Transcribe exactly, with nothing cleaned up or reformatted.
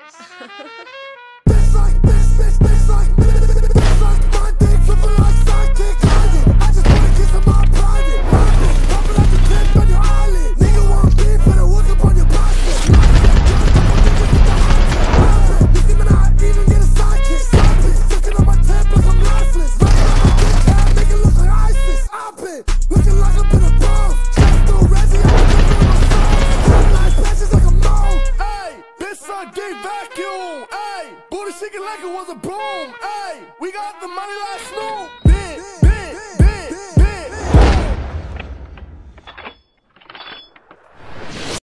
Bitch like bitch, bitch, bitch like bitch like my dick, triple like sidekick. I just wanna get some my private. Popping out the tip on your eyelid. Nigga want beef, better work up on your posture. You see me not even get a sidekick. Sucking on my tip like I'm lifeless. Running on my dick, yeah, make it look like ISIS. I've been looking like I've been above. Just through Reggie, I'm looking on my phone. Ten nice patches like a mole. Ayy, bitch suck dick vacuum. Ayy, booty shaking like it was a broom. Ayy, we got the money like Snoop.